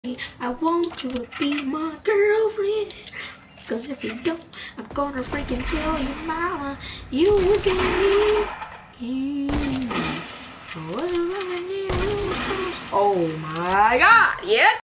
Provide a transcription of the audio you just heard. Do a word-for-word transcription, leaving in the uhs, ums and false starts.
I want you to be my girlfriend. Cause if you don't, I'm gonna freaking tell your mama you was gay. Oh my god, yeah.